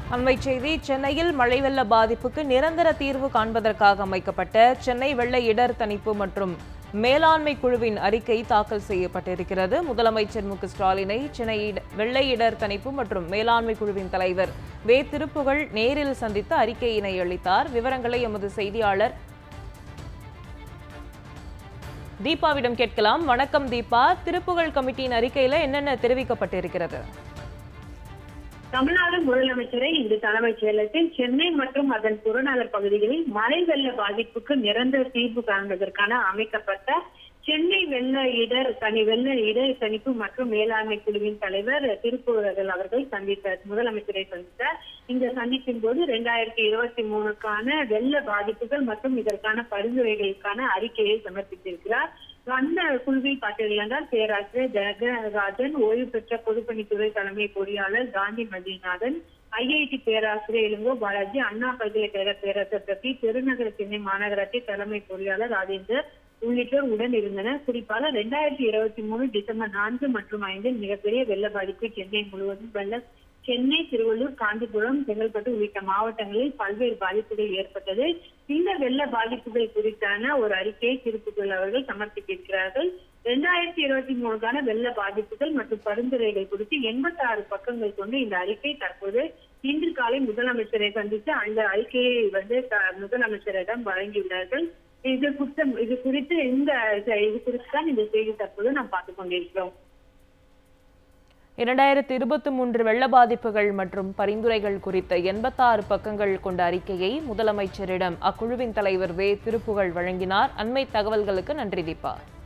அண்மைச் செய்தி. சென்னையில் மழை வெள்ள பாதிப்புக்கு நிரந்தர தீர்வு காண்பதற்காக அமைக்கப்பட்ட சென்னை வெள்ள இடர் தணிப்பு மற்றும் மேலாண்மை குழுவின் அறிக்கை தாக்கல் செய்யப்பட்டிருக்கிறது. முதலமைச்சர் மு.க.ஸ்டாலினை சென்னை வெள்ள இடர் தணிப்பு மற்றும் மேலாண்மை குழுவின் தலைவர் வே. திருப்புகழ் நேரில் சந்தித்து அறிக்கையினை அளித்தார். விவரங்களை எமது செய்தியாளர் தீபாவிடம் கேட்கலாம். வணக்கம் தீபா. திருப்புகழ் கமிட்டியின் அறிக்கையில என்னென்ன தெரிவிக்கப்பட்டிருக்கிறது? தமிழ்நாடு முதலமைச்சரை இன்று தலைமைச் செயலகத்தில் சென்னை மற்றும் அதன் புறநகர் பகுதிகளில் மழை வெள்ள பாதிப்புக்கு நிரந்தர தீர்வு காண்பதற்கான அமைக்கப்பட்ட சென்னை வெள்ள இடர் தணிப்பு மற்றும் மேலாண்மை குழுவின் தலைவர் திருப்புகழ் அவர்கள் முதலமைச்சரை சந்தித்தார். இந்த சந்திப்பின் போது 2023க்கான வெள்ள பாதிப்புகள் மற்றும் இதற்கான பரிந்துரைகளுக்கான அறிக்கையை சமர்ப்பித்திருக்கிறார். அந்த குழுவில் பார்த்தீர்கள் என்றால் பேராசிரியர் ஜெகராஜன், ஓய்வு பெற்ற பொதுப்பணித்துறை தலைமை பொறியாளர் காந்தி மதிநாதன், IIT பேராசிரியர் இளங்கோ பாலாஜி, அண்ணா பல்கலைக்கழக பேராசிரியர் பிரதி, பெருநகர சென்னை மாநகராட்சி தலைமை பொறியாளர் ராஜேந்தர் உள்ளிட்டோர் உடன் இருந்தனர். குறிப்பாக 2023 டிசம்பர் 4 மற்றும் 5 மிகப்பெரிய வெள்ள பாதிப்பு சென்னை முழுவதும் சென்னை, திருவள்ளூர், காஞ்சிபுரம், செங்கல்பட்டு உள்ளிட்ட மாவட்டங்களில் பல்வேறு பாதிப்புகள் ஏற்பட்டது. இந்த வெள்ள பாதிப்புகள் குறித்தான ஒரு அறிக்கையை திருப்புகழ் அவர்கள் சமர்ப்பித்திருக்கிறார்கள். 2023க்கான வெள்ள பாதிப்புகள் மற்றும் பரிந்துரைகள் குறித்து 86 பக்கங்கள் கொண்டு இந்த அறிக்கை தற்போது இன்று காலை முதலமைச்சரை சந்தித்து அந்த அறிக்கையை முதலமைச்சரிடம் வழங்கியுள்ளார்கள். இது குறித்து தான் இந்த செய்தி தற்போது நாம் பார்த்துக் கொண்டிருக்கிறோம். 2023 வெள்ள பாதிப்புகள் மற்றும் பரிந்துரைகள் குறித்த 86 பக்கங்கள் கொண்ட அறிக்கையை முதலமைச்சரிடம் அக்குழுவின் தலைவர் வே. திருப்புகழ் வழங்கினார். அண்மை தகவல்களுக்கு நன்றி தீபா.